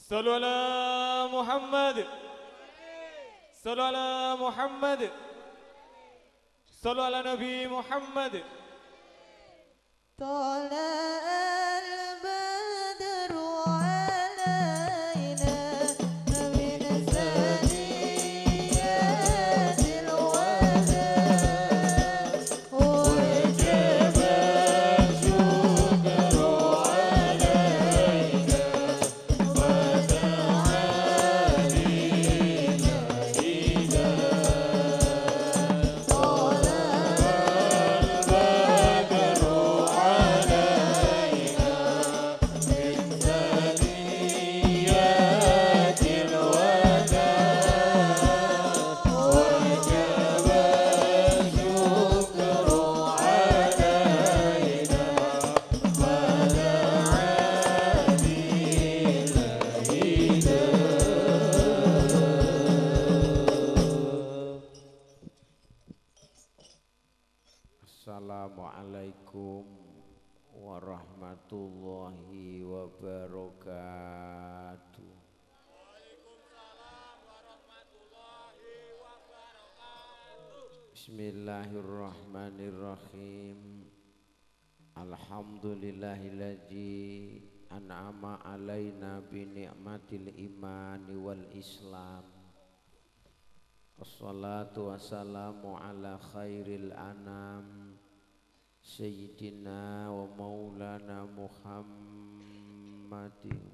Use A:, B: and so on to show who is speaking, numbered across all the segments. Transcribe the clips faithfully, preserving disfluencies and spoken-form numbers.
A: صلوا على محمد. صلوا على محمد. صلوا على نبي محمد.
B: طلع البدر علينا من ثنيات الوداع وجب الشكر علينا وتعالينا إذا
C: Assalamualaikum warahmatullahi wabarakatuh. Bismillahirrahmanirrahim. Alhamdulillahilladzi an'ama alaina bi ni'matil imani wal islam. Assalatu wassalamu ala khairil anam Sayyidina wa maulana Muhammadin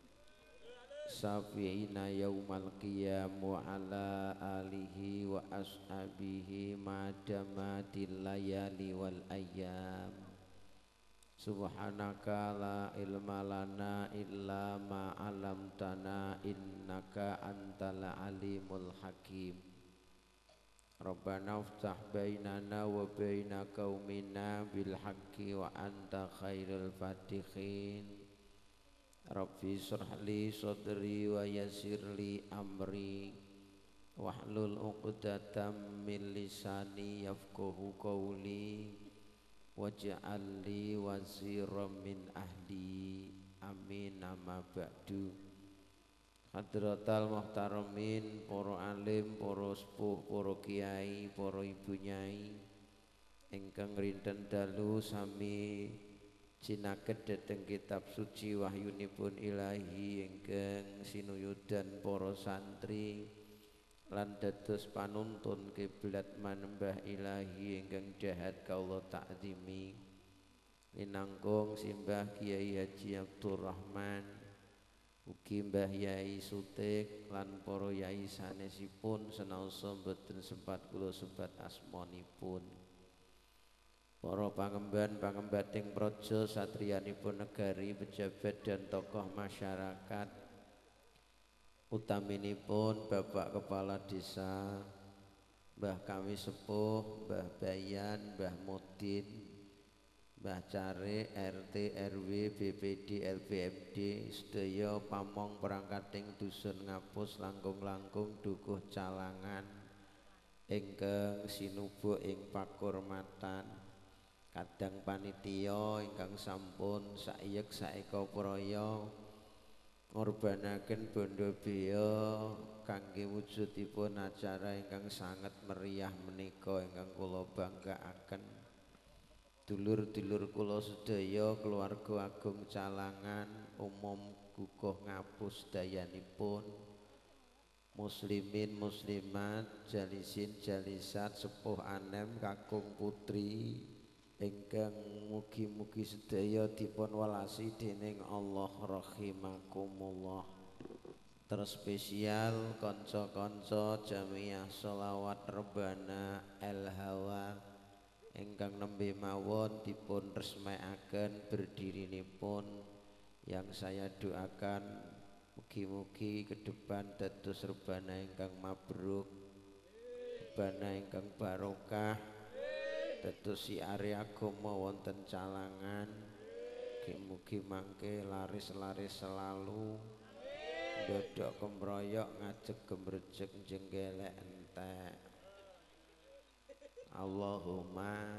C: Safi'ina yaumal qiyam wa ala alihi wa ashabihi madamatil layali wal ayyam. Subhanaka la ilma lana illa ma 'allamtana innaka antal alimul hakim. Rabbana iftah bainana wa baina qaumina bil haqqi wa anta khairul fatihin. Rabbi shrah li sadri wa yassir li amri wahlul 'uqdatam min lisani yafqahu qawli waj'al li waziran min ahli. Amin. Amma ba'du. Hadratal muhtaramin, para alim, para sepuh, para kiai, para ibu nyai ingkang rinten dalu sami jinaket dhateng kitab suci wahyunipun Ilahi ingkang sinuyudan para santri lan dados panuntun kiblat manembah Ilahi ingkang dahat kaula takzimi linangkung simbah Kiai Haji Abdurrahman ugi Mbah Yai Sutik lan para yai sanesipun senaosa mboten sempat kula sebat asmanipun. Para pangemban-pangembating praja satriyanipun negari, pejabat dan tokoh masyarakat, utaminipun Bapak Kepala Desa, Mbah Kami Sepuh, Mbah Bayan, Mbah Mudin, Mbah Care, R T, R W, B P D, L P M D, sedaya pamong perangkating dusun Ngapus langkung-langkung dukuh Calangan ingkang sinubuk ing pakurmatan, kadang panitia ingkang sampun saiyek saeka praya ngorbanaken bondo bea kangge wujudipun acara ingkang sanget meriah menika ingkang kula banggaaken. Dulur-dulur kula sedaya, keluarga agung Calangan, umum guguh Ngapus dayanipun, muslimin muslimat, jalisin jalisat, sepuh anem kakung putri ingkang mugi-mugi sedaya dipun welasi dening Allah rahimakumullah. Terspesial kanca-kanca jamiah sholawat rebana el hawa ingkang nembe mawon dipun resmekaken berdirinipun, yang saya doakan mugi-mugi ke depan dados rebana ingkang mabruk, rebana ingkang barokah, dados siare agama wonten Calangan. Mugi-mugi mangke laris-laris selalu, ndodok kemroyok ngajeg gemrejeg jenggelek entek. Allahumma.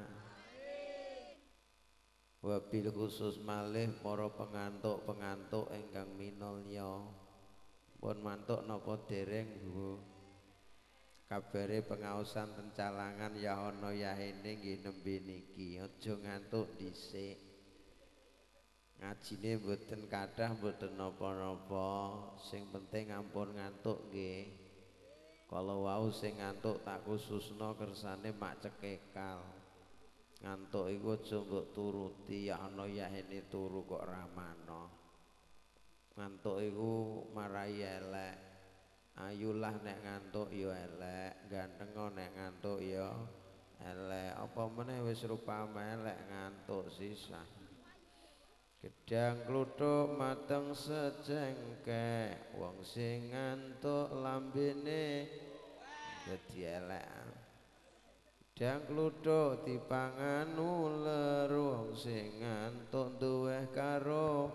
C: Wabil khusus malih para pengantuk-pengantuk ingkang minulya, Pun mantuk napa dereng Bu? Kabare pengaosan tencalangan ya ana yahene nggih nembe niki. Aja ngantuk dhisik. Ngajine mboten kathah mboten napa-napa. Sing penting ampun ngantuk nggih. Kala wau sing ngantuk tak khususno kersane mak cekekal. Ngantuk iku aja mbok turuti ya ana yahene turu kok ramano. Ngantuk iku marai elek. Ayulah nek ngantuk ya elek, ganteng nek ngantuk ya elek. Apa meneh wis rupame elek ngantuk sisah. Gedang kluthuk mateng secengkek, wong sing ngantuk lambene dadi elek. Gedang kluthuk dipangan uler, wong sing ngantuk duweh karo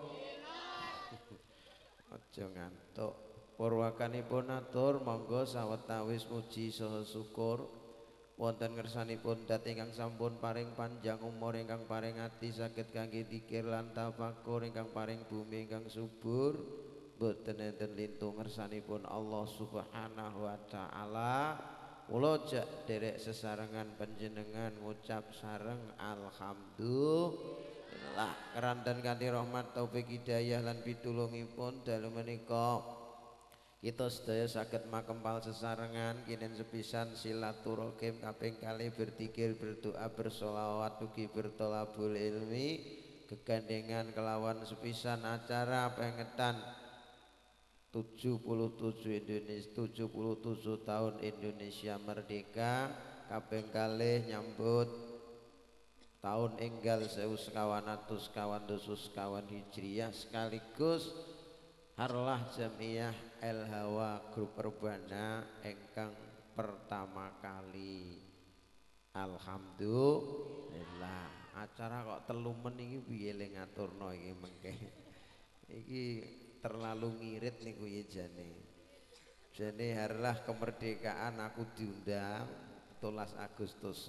C: aja ngantuk. Purwakanipun atur monggo sawetawis muji saha syukur wonten ngersanipun dat ingkang sampun paring panjang umur ingkang paring ati saged kangge dzikir lan tafakur ingkang paring bumi ingkang subur boten enten lintu ngersanipun Allah Subhanahu wa taala. Kula jak derek sesarengan panjenengan ngucap sareng alhamdulillah keranten kanthi rahmat taufik hidayah lan pitulungipun dalu menika kita sedaya saged makempal sesarengan kinen sepisan silaturahim kaping kalih berzikir berdoa bersolawat ugi bertolabul ilmi kegandengan kelawan sepisan acara pengetan tujuh puluh tujuh Indonesia tujuh puluh tujuh tahun Indonesia merdeka kaping kalih nyambut tahun enggal sewu sekawan atus kawan dosus kawan hijriyah sekaligus harlah jamiah El Hawa grup Perbana engkang pertama kali. Alhamdulillah. Acara kok telu men iki piye le ngaturno iki mengke. Iki terlalu ngirit niku ya jane. Jane harlah kemerdekaan aku diundang tujuh belas Agustus.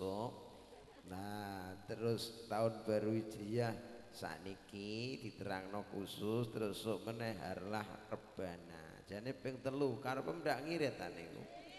C: Nah, terus tahun baru Hijriah sakniki diterangno khusus terus sok meneh harlah rebana. Jane ping telu karepem ndak ngirit niku.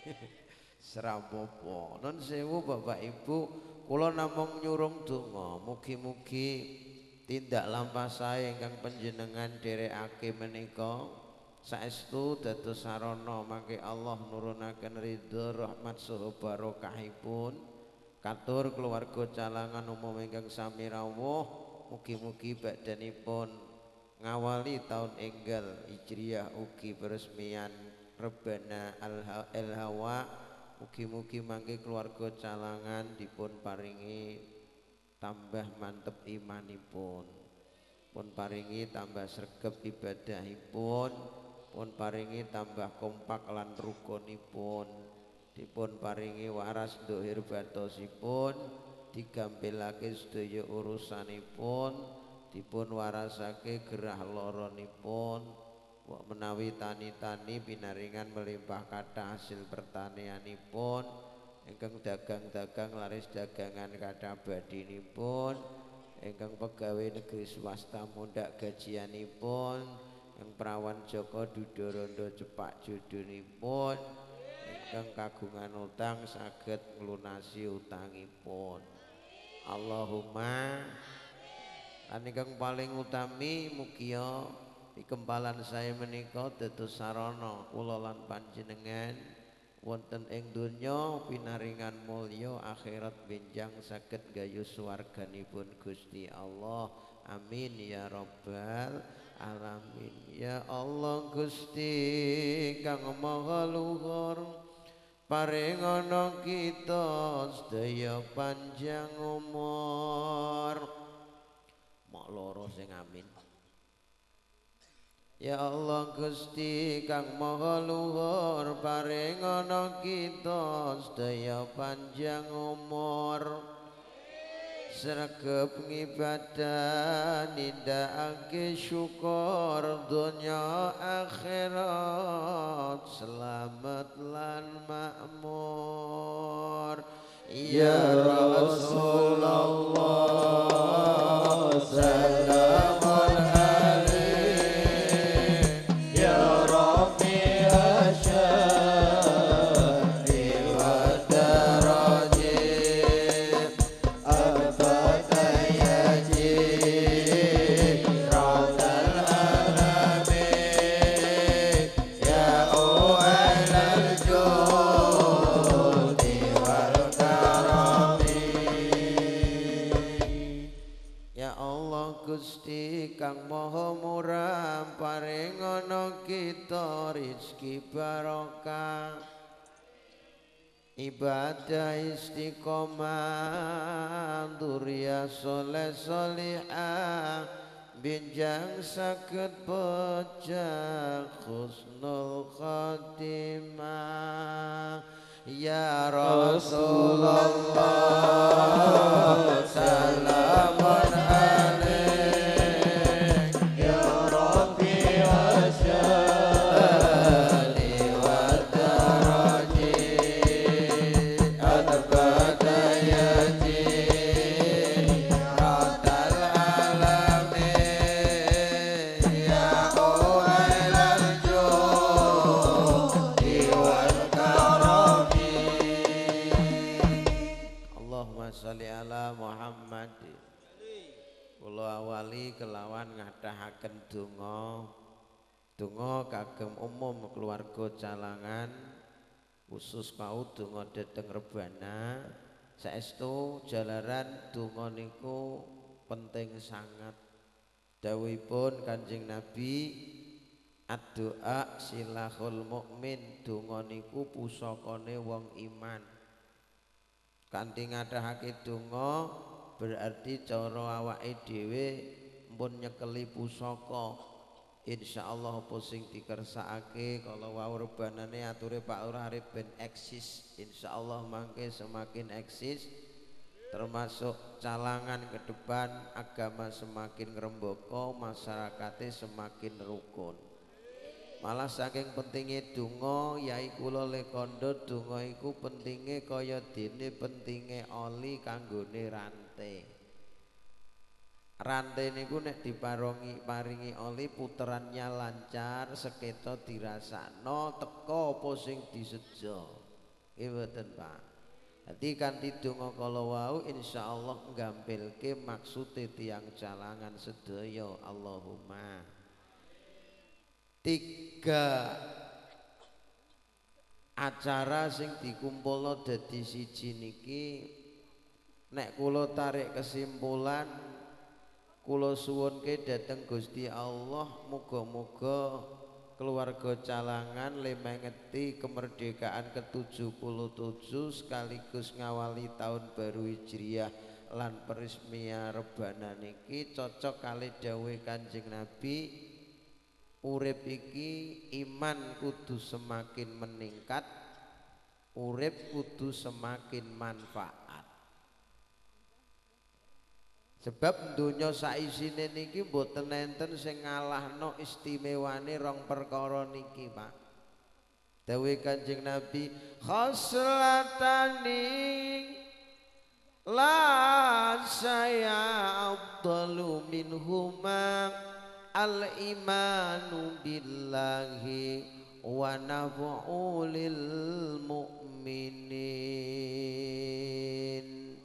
C: Serapopo. Non sewu Bapak Ibu, kula namung nyurung donga mugi-mugi tindak lampah sae ingkang panjenengan dherekake menika saestu dados sarana mangke Allah nurunaken ridho rahmat saha barokahipun katur keluarga calangan umum ingkang sami rawuh. Mugi-mugi badhanipun ngawali tahun enggal Hijriyah ugi peresmian Rebana El Hawa. Mugi-mugi mangke keluarga calangan dipun paringi tambah mantep imanipun, pun paringi tambah sregep ibadahipun, pun paringi tambah kompak lan rukunipun, dipun paringi waras dohir batosipun, digampilake sedaya urusanipun, dipun warasake gerah loronipun, menawi tani-tani pinaringan melimpah kathah hasil pertanianipun, ingkang dagang-dagang laris dagangan kathah badinipun, ingkang pegawai negeri swasta mundhak gajianipun, ingkang prawan Joko Dudorondo cepak judunipun, ingkang kagungan utang saged nglunasi utangipun. Allahumma lan ingkang paling utami mugia ikempalan saya menika dados sarana kula lan panjenengan wonten ing donya pinaringan mulya akhirat benjang saged gayuh swarganipun Gusti Allah. Amin ya rabbal alamin. Ya Allah Gusti kang maha luhur paringono kita sedaya panjang umur. Mok loro sing amin. Ya Allah Gusti kang maha luhur paringono kita sedaya panjang umur. Sregep ngibadah nindakake syukur donya akhirat selamat lan makmur. Ya Rasulullah salamun alaihi ya Rabbi ngono kita rizki barokah ibadah istiqomah durya soleh solihah binjang sakit pecah husnul khotimah ya Rasulullah salamun alaik ya Rabbi wasyali wa daraji al-badayati ratal alamin ya uwailal judi wal karami Allahumma sholli ala Muhammad. Kula awali kelawan ngadahaken donga donga kagem umum keluarga Calangan khusus mau donga dhateng rebana saestu jalaran donga niku penting sangat dawuhipun Kanjeng Nabi ad-doa silahul mukmin donga niku pusakane wong iman kanthi ngadahake donga berarti cara awake dhewe mpun nyekeli pusaka insyaallah apa sing dikersakake kala wau rebanane ature Pak Lurah arep ben eksis insyaallah mangke semakin eksis termasuk Calangan ke depan agama semakin ngrembaka masyarakate semakin rukun malah saking pentingnya donga yai kula lekondo donga iku pentinge kaya dene pentinge oli kanggone rantai rantai niku nek diparongi paringi oli puterannya lancar seketa dirasakno teka apa sing disejo nggih mboten Pak dadi kanthi donga kala wau insyaallah nggampilke maksude tiyang Calangan sedaya Allahumma tiga acara sing dikumpulno dadi siji niki nek kula tarik kesimpulan kula suwunke dhateng Gusti Allah muga-muga keluarga Calangan lemengeti kemerdekaan ke tujuh puluh tujuh sekaligus ngawali tahun baru Hijriah lan peresmian rebana niki cocok kali dawuh Kanjeng Nabi urip iki iman kudu semakin meningkat urip kudu semakin manfaat sebab donya saisine niki mboten enten sing ngalahno istimewane rong perkara niki Pak dawuh Kanjeng Nabi khoslatani la saya afdalu minhuma al-imanu billahi wa naf'u lil mu'minin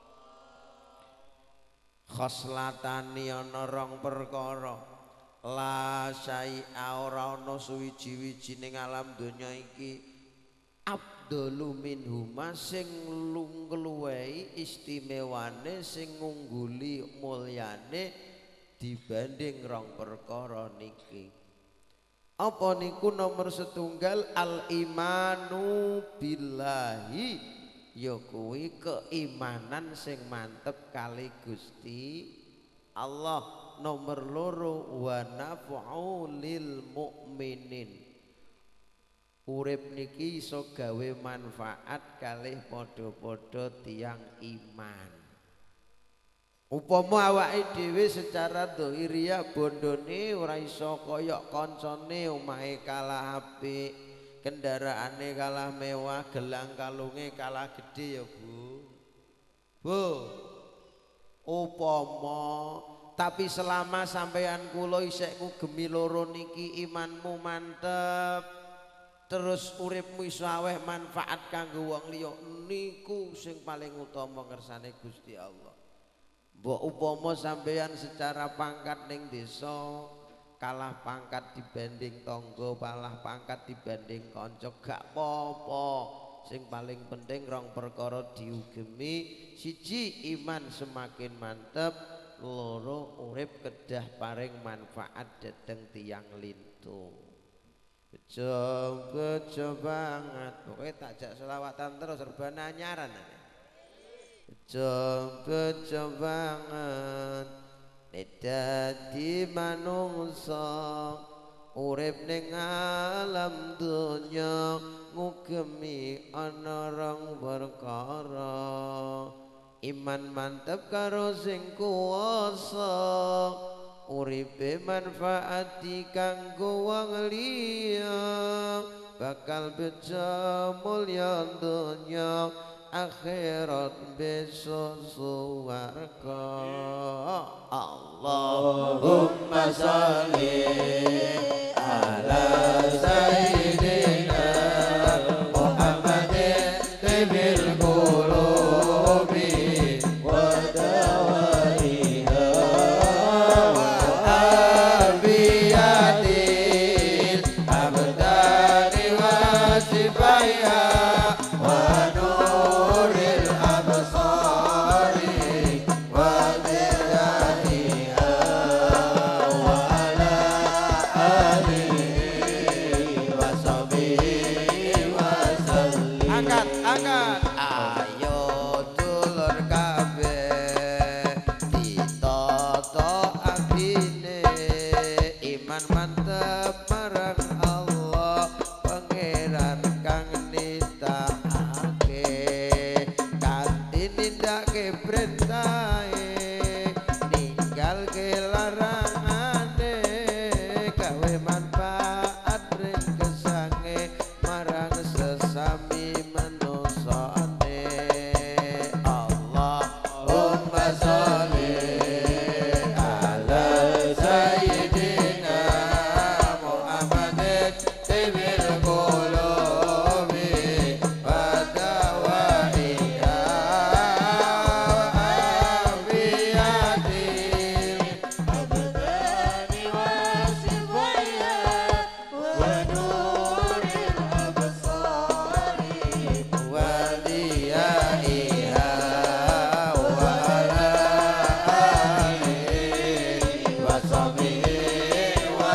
C: khoslatani ana rong perkara la syai'a ora ana suwiji-wijining alam donya iki abdalu minhuma sing luwih istimewane sing ngungguli mulyane dibanding rong perkara niki apa niku nomor setunggal al imanu billahi ya kuwi keimanan sing mantep kali Gusti Allah nomor loro wa naf'u lil mukminin urip niki iso gawe manfaat kalih padha-padha tiyang iman upama awake dhewe secara dhahiriyah bondone ora iso kaya kancane omahe kalah apik kendaraane kalah mewah gelang kalunge kalah gede ya Bu Bu upama tapi selama sampeyan kula isih ngugemi loro niki imanmu mantep terus uripmu iso aweh manfaat kanggo wong liya niku sing paling utama kersane Gusti Allah. Mbok upama sampeyan secara pangkat ning desa kalah pangkat dibanding tangga, kalah pangkat dibanding kanca gak apa-apa. Sing paling penting rong perkara diugemi, siji iman semakin mantep, loro urip kedah paring manfaat dhateng tiyang lin itu. Bejo bejo banget, pokoknya takjak selawatan terus rebana nyaran. Bejo bejo banget, dadi manungsa urip ning alam dunya ngugemi ana rong perkara. Iman mantep karo sing kuwasa, uripe manfaati kanggo wong liya, bakal bejo mulya donya akhirat besok suwarga. Allahumma sholli ala sayyidina Muhammadin tibil qulubi wa dawaiha wa afiyatil abdani wa sifaiha wa nuril absari wa diratiha wa ala alihi wa sahbihi wa sallim. Angkat, angkat. Ayo dulur kabeh ditata atine, iman mantep marang Allah pangeran kang nitahake, kanthi nindakake perintahe, ninggalke larangane, gawe manfaat ring gesange marang sesami manusane. Allahumma sholli ala sayyidina Muhammadin tibil qulubi wa dawaiha wa afiyatil
B: abdani wa sifaiha wa nuril absari
C: wa diyaiha wa ala alihi wa sahbihi wa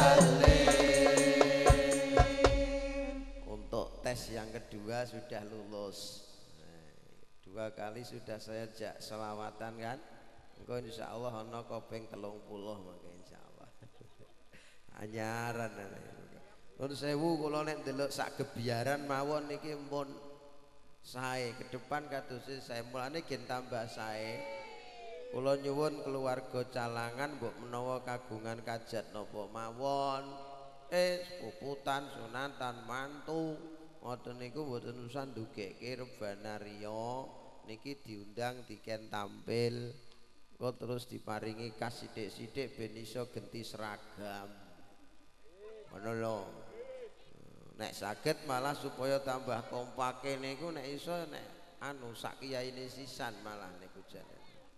C: sallim. Untuk tes yang kedua sudah lulus. Nah, dua kali sudah saya jak selawatan kan. Engko insyaallah ana kopeng telung puluh mangke insyaallah. Anyaran. Nuwun sewu kula nek ndelok sak gebiaran mawon niki mpun sae ke depan kadose sae mulane gen tambah sae. Kula nyuwun keluarga Calangan mbok menawa kagungan kajat napa mawon, eh puputan, sunatan, mantu, ngoten niku mboten usah ndugeke rebana riya, niki diundang diken tampil, kok terus diparingi kas sithik-sithik ben iso genti seragam. Ngono lho. Nek saged malah supaya tambah kompake niku nek iso nek anu sak kiyaine sisan malah niku jane.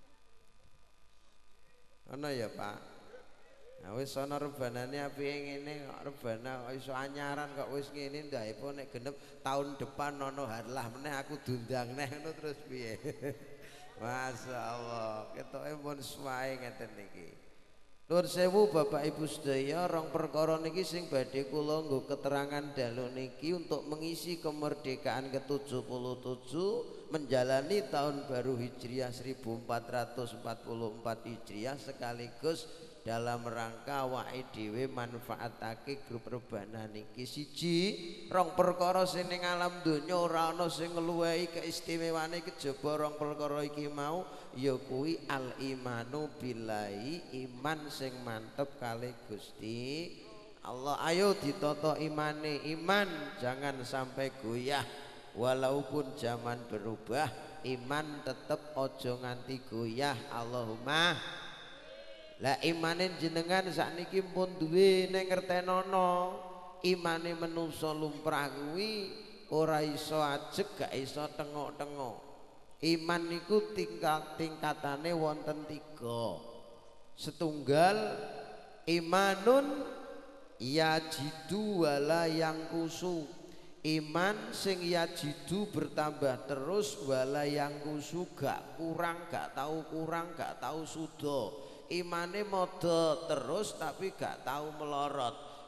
C: Ana ya, Pak. Nah wis ana rebanane apike ngene kok rebana kok iso anyaran kok wis ngene ndae po nek genep tahun depan ana harlah meneh aku diundang neh ngono terus piye. Masyaallah, ketoke pun suwae ngeten niki. Nuwun sewu Bapak Ibu sedaya, rong perkara niki sing badhe kula nggo keterangan dalu niki untuk mengisi kemerdekaan ke tujuh puluh tujuh menjalani tahun baru Hijriah seribu empat ratus empat puluh empat Hijriah sekaligus dalam rangka awake dhewe manfaatake grup rebana niki. Siji, rong perkara sing ning alam donya ora ana sing ngluwehi keistimewane kejaba rong perkara iki mau, ya kuwi al imanu billahi, iman sing mantep kalih Gusti Allah. Ayo ditata imane, iman jangan sampai goyah walaupun zaman berubah, iman tetep ojo nganti goyah. Allahumma. Lah imane jenengan sakniki pun duwe ning ngertenono, imane menungso lumrah kuwi ora iso ajeg gak iso tengok-tengok. Iman niku tingkat tingkatane wonten tiga. Setunggal imanun yajidu wala yang kusu, iman sing yajidu bertambah terus, wala yang kusu gak kurang, gak tahu kurang, gak tahu sudo. Imane modho terus tapi gak tahu melorot.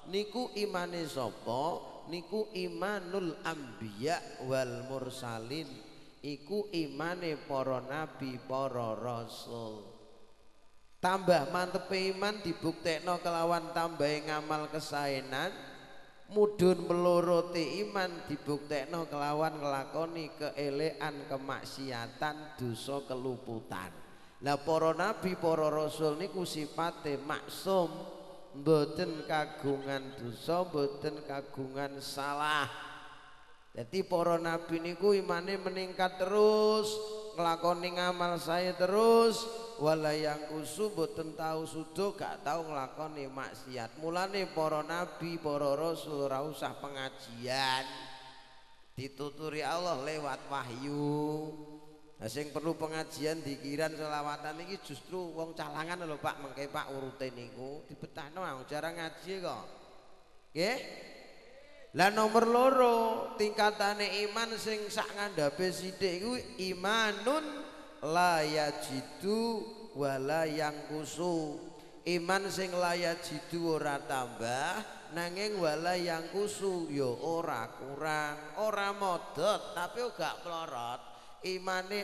C: niku imane sapa? Niku imanul anbiya wal mursalin. Iku imane para nabi, para rasul. Tambah mantepe iman dibuktekno kelawan tambahe ngamal kesaenan. Mudhun melorote iman dibuktekno kelawan nglakoni keelekan, kemaksiatan, dosa, keluputan. Lah para nabi, para rasul niku sifate maksum. Mboten kagungan dosa, mboten kagungan salah. Jadi para nabi niku imane meningkat terus, nglakoni ngamal saya terus, wala yang kusu mboten tahu sudo, gak tahu nglakoni maksiat. Mulane para nabi, para rasul ora usah pengajian. Dituturi Allah lewat wahyu. Nah, sing perlu pengajian dikiran selawatan iki justru wong calangan lho Pak, mengke Pak urute niku dibetahno wong jarang ngaji kok. Nggih? Lah nomor loro tingkatane iman sing sak ngandhape sithik iku imanun la yajidu wala yang kusu. Iman sing la yajidu ora tambah nanging wala yang kusu ya ora kurang, ora modot tapi gak pelorot. Imane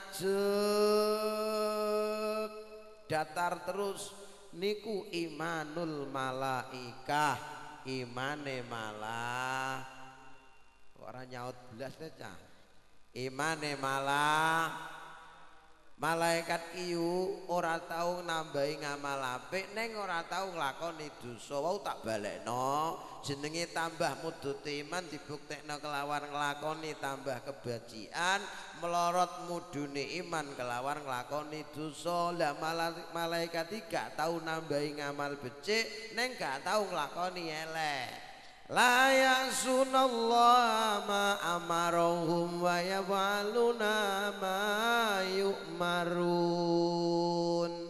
C: ajeg datar terus niku imanul malaikah, imane malah ora nyaut belas cah. Imane malah malaikat iyu ora tau nambahi ngamal apik ning ora tau nglakoni dosa. Wau tak balekno jenenge tambah mudhute iman dibuktekno kelawan nglakoni tambah kebajikan, melorot mudune iman kelawan nglakoni dosa. Lah malaikat iki gak tau nambahi ngamal becik ning gak tau nglakoni elek. La ya'sunallaha ma amarahum wa yaf'aluna ma yu'marun.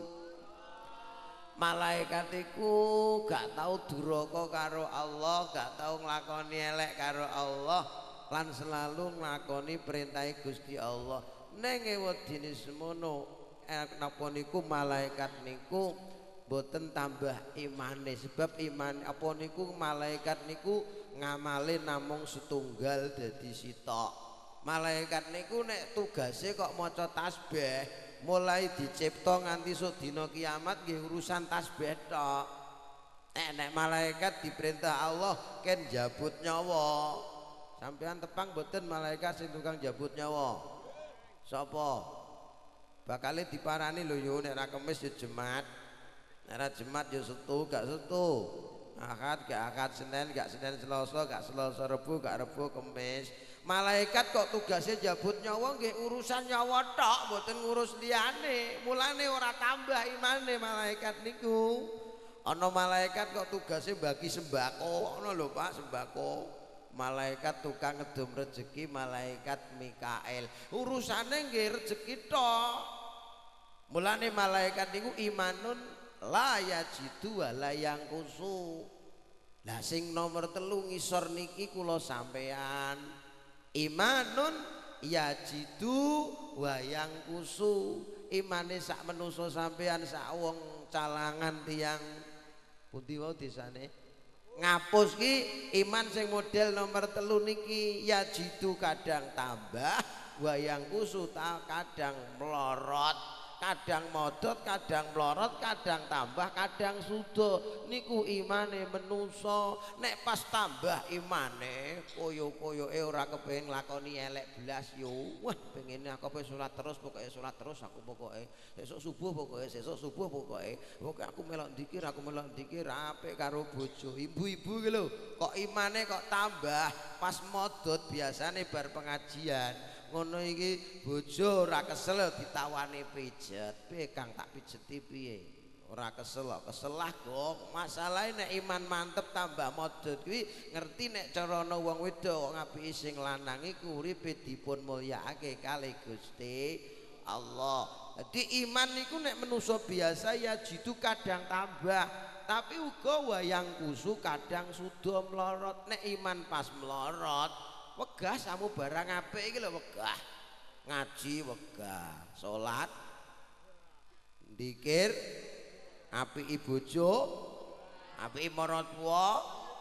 C: Malaikat iku gak tau duraka karo Allah, gak tau nglakoni elek karo Allah, lan selalu nglakoni perintah Gusti Allah. Ning wedine semono napa niku malaikat niku boten tambah imane, sebab iman apa niku malaikat niku ngamale namung setunggal dadi sitok. Malaikat niku nek tugase kok maca tasbih mulai dicipta nganti sok dina kiamat nggih urusan tasbih tok. Nek nek malaikat diperintah Allah ken jabut nyawa. Sampean tepang boten malaikat sing tukang jabut nyawa? Sapa? Bakale diparani lho yo nek ra kemis yo Jumat. Nek Jumat ya Setu gak Setu, Ahad gak Ahad, Senin gak Senin, Selasa gak Selasa, Rebu gak Rebu, Kamis. Malaikat kok tugasnya jabut nyawa nggih urusan nyawa tok, mboten ngurus liyane. Mulane ora tambah imane malaikat niku. Ana malaikat kok tugasnya bagi sembako, ana lho Pak sembako. Malaikat tukang ngedum rezeki, malaikat Mikael. Urusane nggih rezeki tok. Mulane malaikat niku imanun la yajidu wala yang kusu. Lah sing nomor telu ngisor niki kula sampean imanun yajidu wa yang kusu. Imane sak menusa sampean sak wong calangan tiyang pundi wae desane ngapus ki iman sing model nomor telu niki yajidu kadang tambah wa yang kusu kadang melorot. Kadang modot, kadang melorot, kadang tambah, kadang sudo. Niku imane menungso. Nek pas tambah imane, koyo-koyo e ora kepengin lakoni elek belas yo. Wah, pengene aku pe salat terus, pokoke salat terus aku pokoke. Sesuk subuh pokoke, sesuk subuh pokoke. Pokoke aku melok dzikir, aku melok dzikir apik karo bojo. Ibu-ibu ki lho, kok imane kok tambah pas modot biasane bar pengajian. Ngono iki bojo ora kesel ditawani pijet. Piye Kang tak pijeti piye? Ora kesel kok, kesel lah kok. Masalahe nek iman mantep tambah modot kuwi ngerti nek carane wong wedok ngapiki sing lanang iku uripe dipun mulyakake kalih Gusti Allah. Jadi iman niku nek manusa biasa ya jitu kadang tambah, tapi uga wayang kusu kadang sudo melorot. Nek iman pas melorot wegah samu barang apik iki lho wegah. Ngaji wegah, salat, dzikir, apiki bojo, apiki marang tuwa,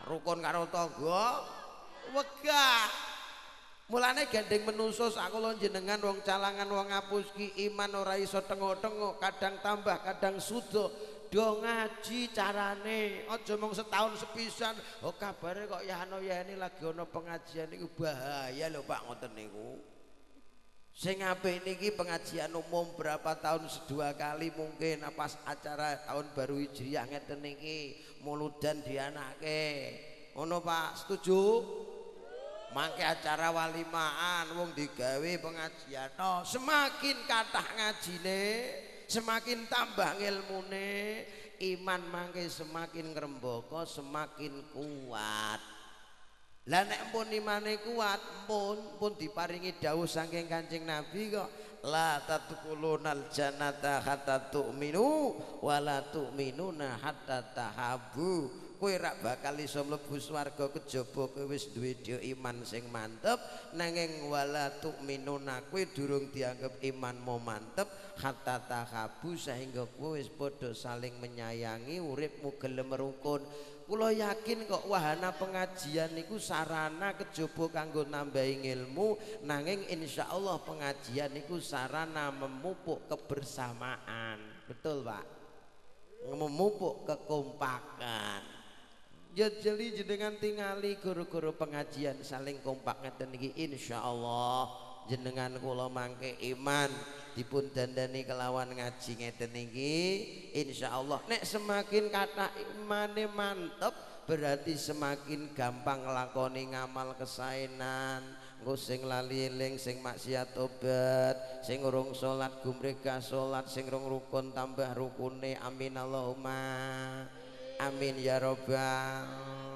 C: rukun karo tangga wegah. Mulane gendeng menungso sakula jenengan wong calangan wong ngapus ki iman ora iso tengok-tengok, kadang tambah kadang sudo. Do ngaji carane, aja mung setahun sepisan. Oh kabare kok yahno yahene lagi ana pengajian niku bahaya lho Pak ngoten niku. Sing apik niki pengajian umum berapa tahun dua kali mungkin pas acara tahun baru Hijriah ngeten niki muludan dianake. Ngono Pak, setuju? Mangke acara walimaan wong digawe pengajian. No, semakin kathah ngajine, semakin tambah ilmune, iman mangke semakin ngrembaka, semakin kuat. Lah nek pun imane kuat, pun pun diparingi dawuh saking Kanjeng Nabi kok la tadkhulunal jannata hatta tu'minu wa la tu'minuna hatta tahabbu. Kowe rak bakal iso mlebu swarga kejaba kowe wis duwe iman sing mantep, nanging wala tu'minuna kowe durung dianggep imanmu mantep hatta tahabbu sehingga kowe wis padha saling menyayangi, uripmu gelem rukun. Kula yakin kok wahana pengajian niku sarana kejaba kanggo nambahi ilmu, nanging insyaallah pengajian niku sarana memupuk kebersamaan. Betul Pak? Memupuk kekompakan. Ya jeli jenengan tingali guru-guru pengajian saling kompak ngeten niki insyaallah jenengan kula mangke iman dipun dandani kelawan ngaji ngeten niki insyaallah. Nek semakin kata imane mantep berarti semakin gampang nglakoni ngamal kesaenan. Engko sing lali eling sing maksiat tobat, sing urung salat gumregah salat, sing rung rukun tambah rukune. Amin Allahumma amin ya robbal.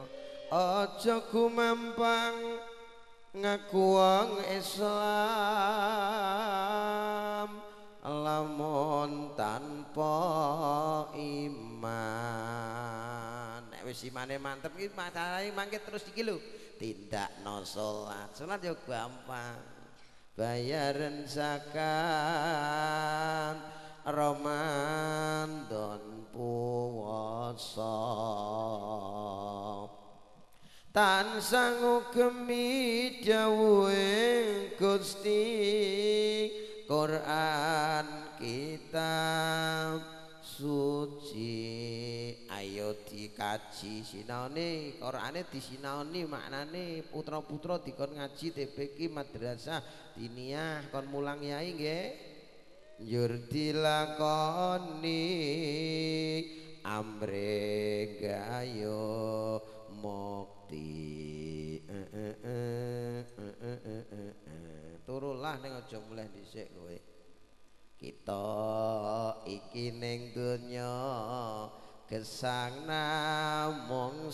C: Aja gumampang ngaku wong Islam lamun tanpa iman. Nek wis imane mantep iki masalahe mangke terus iki lho tindakno salat. Salat yo gampang. Bayaran zakat Ramadan puasa tansah ngugemi dawuhe Gusti Quran kitab suci. Ayo dikaji sinaone Qurane disinaoni maknane putra-putra dikon ngaji T P K madrasah diniyah kon mulang yai nggih. Njur dilakoni amre gayo mukti. Turulah ning aja mulih dhisik kowe. Kita iki ning donya gesang namung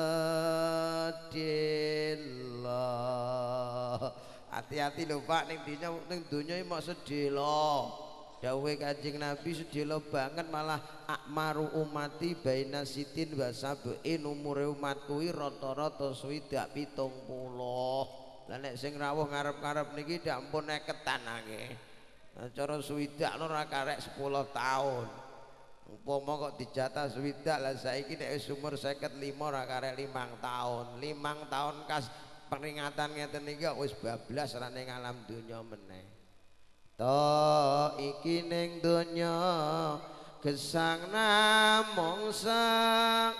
C: sedhela. Hati-hati lho Pak ning donya ning donya iki mok sedhela. Dawuhe Kanjeng Nabi sedhela banget malah akmaru umati baina sitin wa sab'in umure umat kuwi rata-rata swidak pitung puluh. Lah nek sing rawuh ngarep-ngarep niki dak ampun eketan nggih. Cara swidak ora karek sepuluh tahun. Umpama kok dijatah swidak lah saiki nek wis umur seket lima ora karek limang tahun. Limang tahun kas peringatan ngeten niki wis bablas ra ning alam donya meneh. To iki ning donya gesang namung sak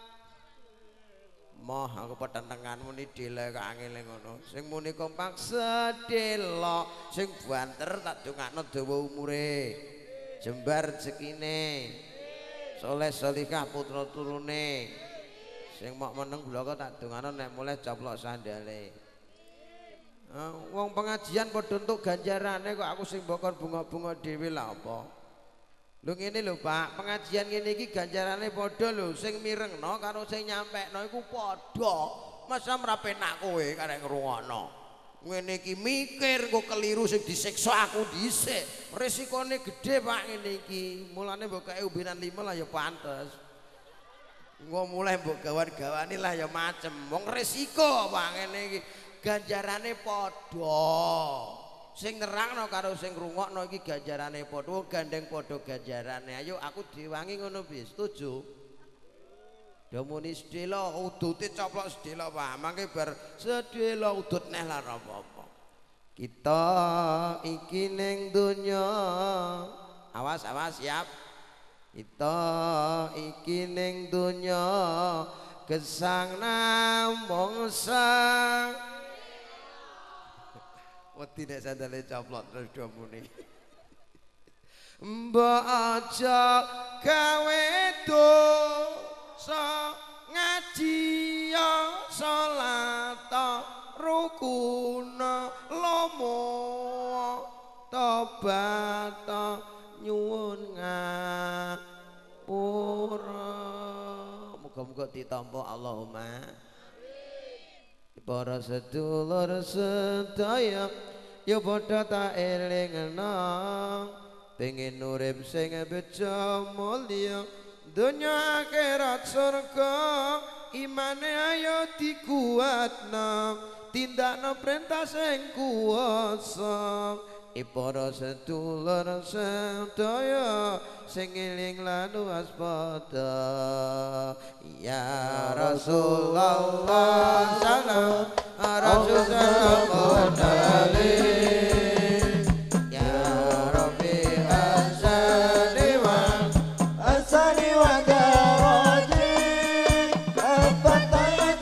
C: moh aku petentengan muni dile kok angel ngono. Sing muni kompak sedhela, sing banter tak dongakno dawa umure. Jembar rezekine. Soleh solihah putra turune. Sing mok meneng bloko tak dongakno nek mulai coplok sandale. Uh, wong pengajian padha entuk ganjarane kok aku sing mbokon bunga-bunga dhewe lha apa. Lho ngene lho Pak, pengajian ngene iki ganjarane padha lho, sing mirengno karo sing nyampekno iku padha. Masa ora penak kowe karek ngrungokno. Ngene iki mikir kok keliru sing disiksa aku dhisik. Resikone gedhe Pak ngene iki. Mulane mbok kae umbenan lima lah ya pantes. Engko mulai mbok gawan-gawani lah ya macem. Wong resiko Pak ngene iki. Ganjarane padha. Sing nerangno karo sing ngrungokno iki ganjarane padha, gandeng padha ganjarane. Ayo aku diwangi ngono piye? Setuju? Domuni sedelo udute coplok sedelo Pak. Mangke bar sedelo udut neh lah apa-apa. Kita iki ning donya. Awas awas siap. Kita iki ning donya gesang namung sang. Wedi nek sandale coplok terus domuni. Mbok aja gawe dosa ngaji ya salat rukuna lomo tobat nyuwun ngapura. Muga-muga ditampa Allahumma. Para sedulur sedaya ya padha tak elingna pengen urip sing bejo mulya donya akhirat surga imane ayo dikuatna tindakna perintah sing kuwasa. Para sedulur sedaya sing eling lan waspada ya Rasulullah salam Rasul salam alaihi ya Rabbi asani wa
B: asani wa daraji afata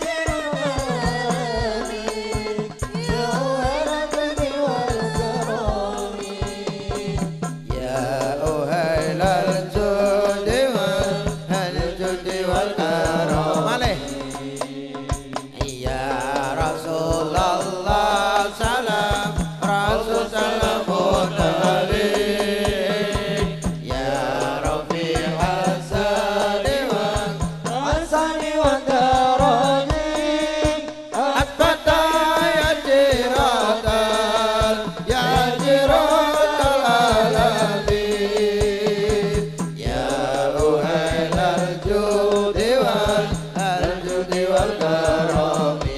B: yajirani ya rabbi wal karami
C: ya uhailal judi wal hal judi wal karam malih ya Rasulullah salam Rasul salam alaihi ya Rabbi hasani wa
B: asani wa daraji
C: atbata ya jiratan ya jiratan alamin ya uhailal judi wal hal judi wal karami.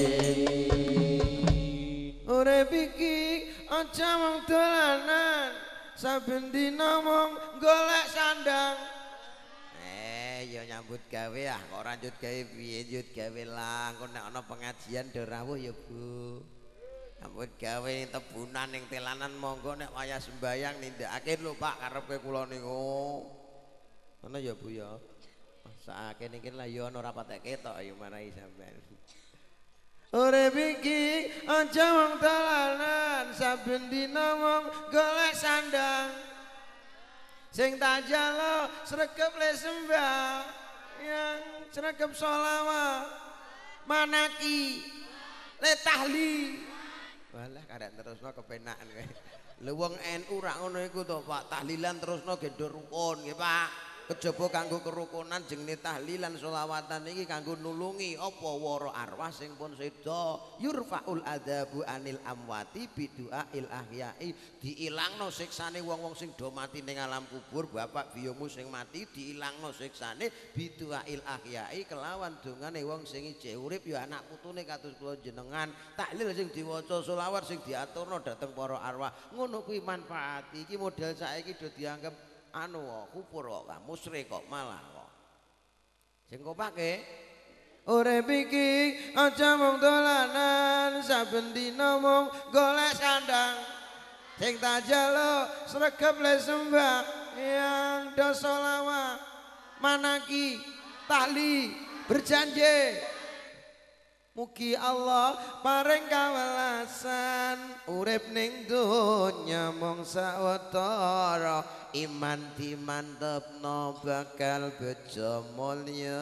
C: Urip iki aja mung dolanan saben dina mung golek sandang. Eh ya nyambut gawe ah kok ora njut gawe piye njut gawe lah engko nek ana pengajian do rawuh ya Bu. Nyambut gawe tebunan ning telanan monggo nek wayah sembayang nindakake lho Pak karepe kula niku. Ngono ya Bu ya. Sakake niki lah ya ana ora patek ketok ya marai sampean. Urip iki aja wong dolanan saben dina mung golek sandang sing tak jalo sregep le sembah yang sregep sholawat manaki le tahlil walah kadang terusno kepenakan kowe lho wong N U rak ngono iku to Pak tahlilan terusno gendho rukun nggih Pak kejaba kanggo kerukunan jenenge tahlilan sholawatan iki kanggo nulungi apa wara arwah sing pun seda yurfaul adabu anil amwati biduail ahyai diilangno siksane wong-wong sing do mati ning alam kubur bapak biyomu sing mati diilangno siksane biduail ahyai kelawan dongane wong sing isih urip ya anak putune kados kula jenengan tahlil sing diwaca sholawat sing diaturno dhateng para arwah ngono kuwi manfaati iki model saiki do dianggep anu kufur kok musyrik kok malah kok sing kopake urip iki aja mung dolanan saben dina mung golek sandang sing tak jaluk sregep le sembah yang do sholawat manaki tahli berjanji mugi Allah paring kawelasan urip ning donya mung sawetara iman dimantepno bakal bejo mulya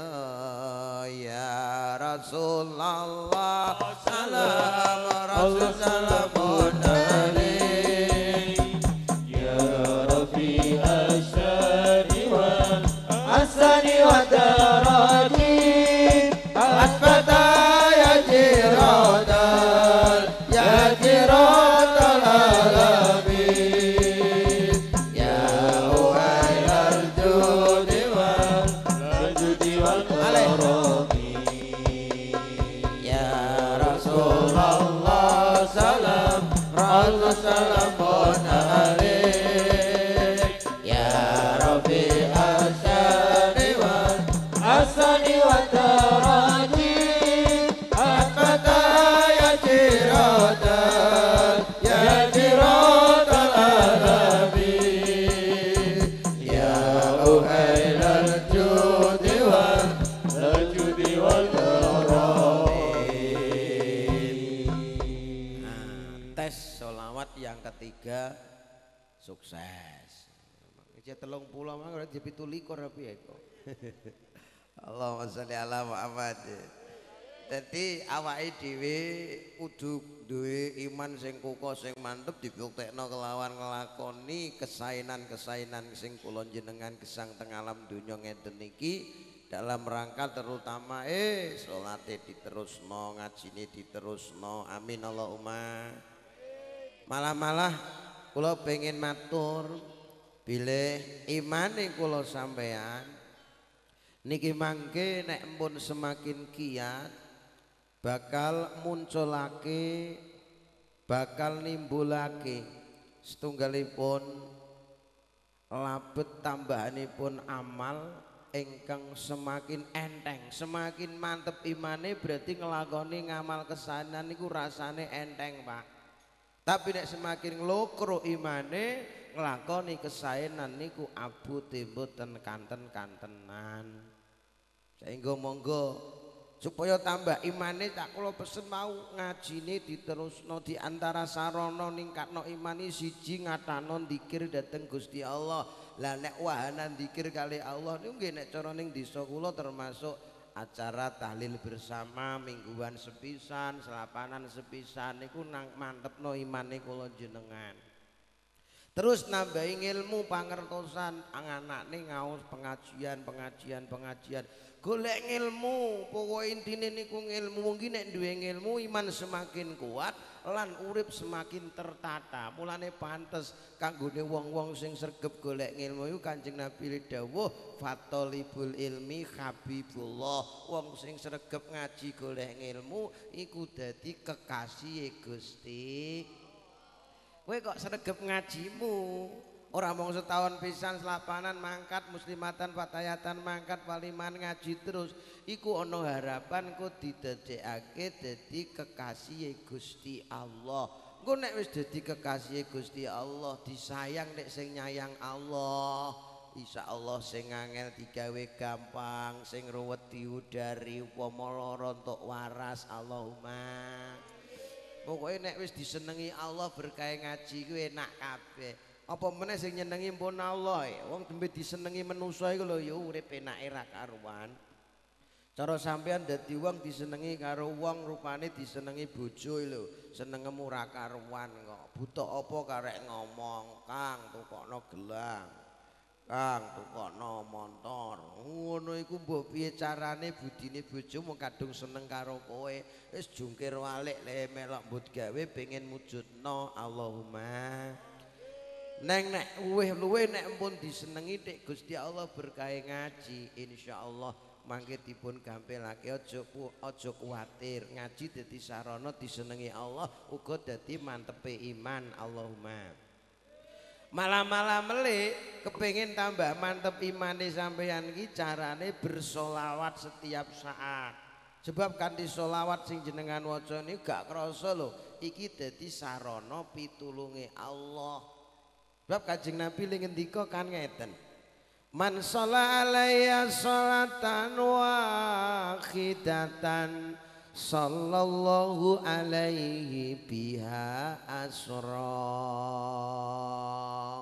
C: ya Rasulullah salam Rasul salamun alaihi
B: ya rabbi asani wa asani wa daraji
C: asbata ya jiradal ya jiradal alamin ya uhailal judi wal
B: judi wal karami
C: ya Rasulullah salam ketiga sukses. Iki telung puluh mah ora dipitu likur piye kok. Allahumma sholli ala Muhammad. Dadi awake dhewe kudu duwe iman sing kokoh sing mantep dibuktekno kelawan nglakoni kesainan-kesainan sing kula jenengan gesang teng alam donya ngeten iki dalam rangka terutama eh salate diterusno, ngajine diterusno. Amin Allahumma. Malah-malah kula pengen matur bilih imane kula sampean niki mangke nek empun semakin kiat bakal munculake bakal nimbulake setunggalipun labet tambahanipun amal ingkang semakin enteng, semakin mantep imane berarti ngelakoni ngamal kesanan niku rasane enteng Pak. Tapi nek semakin nglokro imane nglakoni kesaenan niku abot mboten kanten-kantenan. Saengga monggo supaya tambah imane tak kula pesen mau ngajine diterusno di antara sarana ningkatno imane siji ngatano dzikir dhateng Gusti Allah. Lah nek wahana dzikir kali Allah niku nggih nek cara ning desa kula termasuk acara tahlil bersama mingguan sepisan, selapanan sepisan niku nang mantepno imane kula jenengan. Terus nambahi ilmu pangertosan anganane ngaos pengajian pengajian pengajian golek ilmu pokok intine niku ilmu mungkin nek duwe ilmu iman semakin kuat lan urip semakin tertata. Mulane pantes kanggone wong-wong sing sregep golek ilmu iku Kanjeng Nabi dawuh fatolibul ilmi habibullah. Wong sing sregep ngaji golek ilmu iku dadi kekasih Gusti. Kowe kok sregep ngajimu ora mung setahun pisan selapanan mangkat muslimatan fatayatan mangkat waliman ngaji terus iku ana harapan kok didadekake dadi kekasih Gusti Allah. Engko nek wis dadi kekasih Gusti Allah disayang nek sing nyayang Allah. Insyaallah sing angel digawe gampang, sing ruwet diudari upama lara entuk waras. Allahumma. Pokoke nek wis disenengi Allah berkah ngaji ku enak kabeh. Apa meneh sing nyenengi mpun Allah. Wong tembe disenengi manusa iku lho ya urip enake ra karuan. Cara sampean dadi wong disenengi karo wong rupane disenengi bojo lho, senengemu ra karuan kok. Butuh apa karek ngomong, Kang tukokno gelang. Kang tukokno montor. Ngono iku mbok piye carane budine bojo mung kadung seneng karo kowe. Wis jungkir walik le melok mbut gawe pengen mujudno. Allahumma. Neng nek luweh-luweh nek empun disenengi nek Gusti Allah berkah ngaji insyaallah mangke dipun gampilake aja aja kuwatir ngaji dadi sarana disenengi Allah uga dadi mantepe iman. Allahumma. Malah-malah melih kepengin tambah mantep imane sampeyan iki carane bersolawat setiap saat. Sebab kanthi solawat sing jenengan waca niku gak krasa lho iki dadi sarana pitulunge Allah. Sebab Kanjeng Nabi li ngendika kan ngeten. Man shalla alayya sholatan wahidatan sallallahu alaihi biha asra.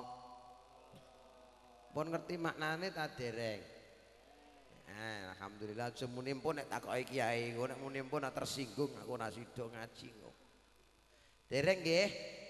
C: Pun ngerti maknane ta dereng? Eh, alhamdulillah semune pun nek takoki kiai, nek muni pun tersinggung aku ora sida ngaji kok. Dereng nggih?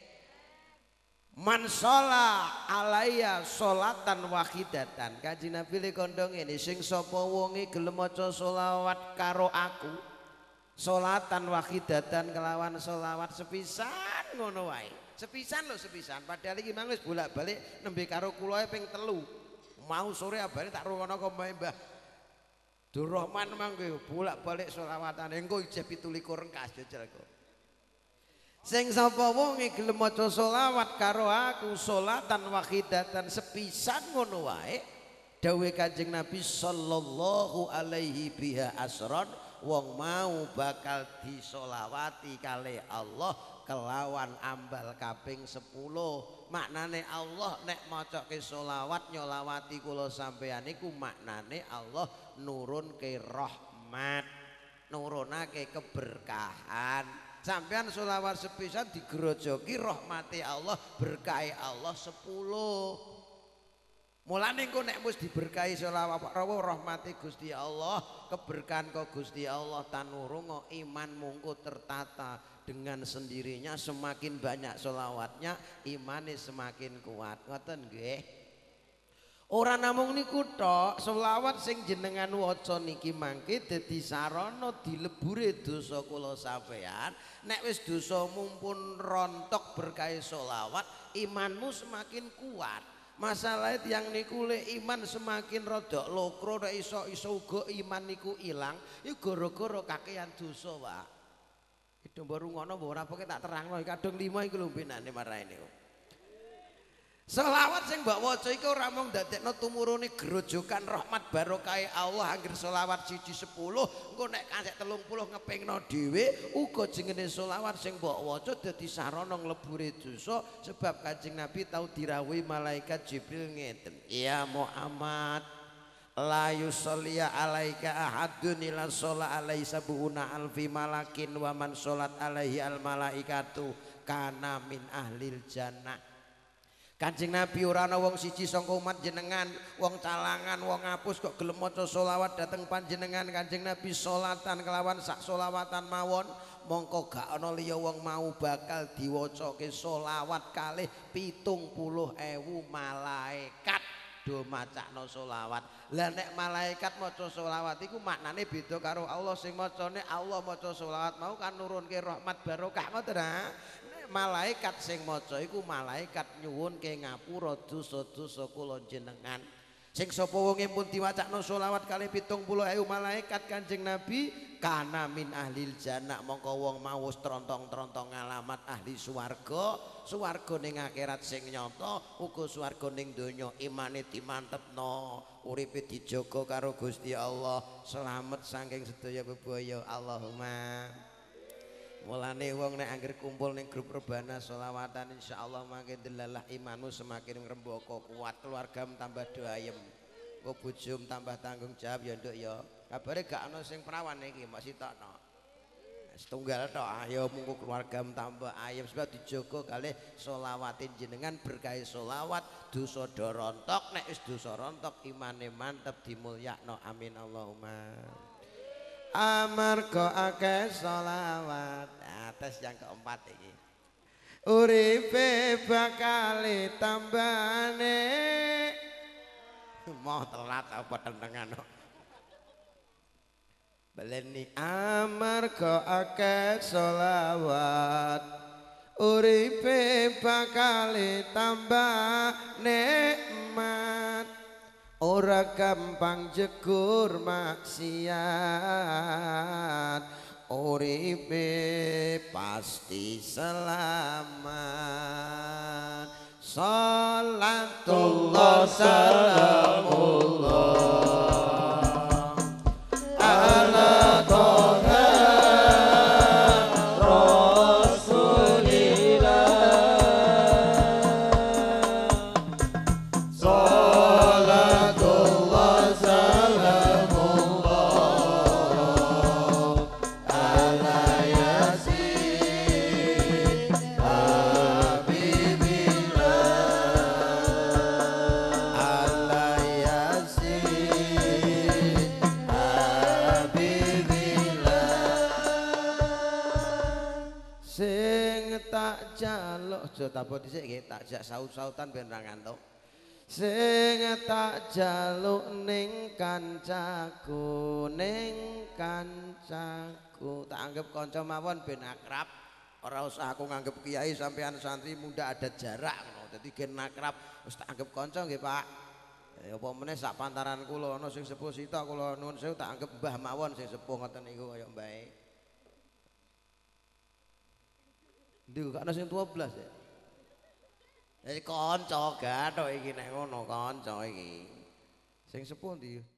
C: Man sholla alaiya sholatan wahidatan. Kanjeng Nabi le kandha ngene, sing sapa wonge gelem maca selawat karo aku. Sholatan wahidatan kelawan selawat sepisan ngono wae. Sepisan lho sepisan. Padahal iki mang wis bolak-balik nembe karo kula ping telu. Mau sore abane tak rungono kok Mbah Durrahman mangke bolak-balik selawatane engko ijeh pitu likur engkas jajal kok. Sing sapa wonge gelem maca selawat karo aku sholatan wahidatan sepisan ngono wae dawuh Kanjeng Nabi sallallahu alaihi biha asron wong mau bakal disolawati kali Allah kelawan ambal kaping sepuluh. Maknane Allah nek macake selawat nyolawati kula sampeyan iku maknane Allah nurunke rahmat, nurunake keberkahan. sampean selawat sepisan digerojoki rahmati Allah berkahi Allah sepuluh. Mulane engko nek wis diberkahi selawat rawu rahmati Gusti Allah, keberkahan kok Gusti Allah tanurungo imanmu engko tertata dengan sendirinya semakin banyak selawatnya imane semakin kuat. Ngoten nggih. Ora namung niku tok, selawat sing jenengan waca niki mangke dadi sarana dilebure dosa kula sampean. Nek wis dosa mumpun rontok berkahi selawat, imanmu semakin kuat. Masalah yang niku le iman semakin rodok lokro nek iso-iso uga iman niku ilang, iku gara-gara kakean dosa, Pak. Itu baru ngono mbok ora pokoke tak terangno kadung lima iku lho benane marane niku. Selawat sing mbok waca iku ora mung ndadekno tumurune grojokan rahmat barokah Allah anggere selawat siji sepuluh engko nek kasek telung puluh ngepingno dhewe uga jenenge selawat sing mbok waca dadi sarana nglebure dosa sebab Kanjeng Nabi tau dirawuhi malaikat Jibril ngeten ya Muhammad la yusalli alaika ahadun illa shalla alaihi sabuna alfi malakin wa man sholat alaihi al malaikatu kana min ahlil jannah. Kanjeng Nabi ora ana wong siji sangka umat jenengan, wong calangan, wong ngapus kok gelem maca selawat dhateng panjenengan. Kanjeng Nabi salatan kelawan sak selawatan mawon, mongko gak ana liya wong mau bakal diwacake selawat kalih pitung puluh ewu malaikat do macakno selawat. Lah nek malaikat maca selawat iku maknane beda karo Allah sing macane Allah maca selawat mau kan nurunke rahmat barokah ngoten ha. Malaikat sing maca iku malaikat nyuwunke ngapura dosa-dosa kula jenengan. Sing sapa wonge pun diwacakno selawat kalih pitung puluh ewu malaikat Kanjeng Nabi kana min ahlil jannah mongko wong mau trontong-trontong ngalamat ahli swarga, swarga ning akhirat sing nyata, uga swarga ning donya imane dimantepno, uripe dijaga karo Gusti Allah, selamat saking sedaya bebaya Allahumma. Mulane wong nek anggere kumpul ning grup rebana selawatan insyaallah mangke delalah imanmu semakin ngrembaka kuat, keluargamu tambah do ayem. Engko bojomu tambah tanggung jawab ya nduk ya. Kabare gak ana sing perawan iki, mbok sitokno. Setunggal tok ayo mungko keluargamu tambah ayem sebab dijaga kalih selawatin jenengan berkahi selawat dosa do rontok nek wis dosa rontok imane mantep dimulyakno amin Allahumma. Amarga akeh selawat atas yang keempat iki uripe bakal tambane mau telat apa tendengan baleni amarga akeh selawat uripe bakal tambah nikmat ora gampang jegur maksiat uripe pasti selamat salatullah salamullah ala toha aja tapo dhisik nggih tak jak saut-sautan ben ra ngantuk. Sing tak jaluk ning kancaku ning kancaku tak anggap kanca mawon ben akrab. Ora usah aku nganggep kiai sampean santri muda ada jarak ngono. Dadi gen akrab wis tak anggap kanca nggih Pak. Ya apa meneh sak pantaran kula ana sing sepuh sita kula nuwun sewu tak anggap mbah mawon sing sepuh ngoten niku kaya mbae. Ndi kok ana sing dua belas ya. Jadi kanca gathok iki nek ngono kanca iki. Sing sepuh ndi?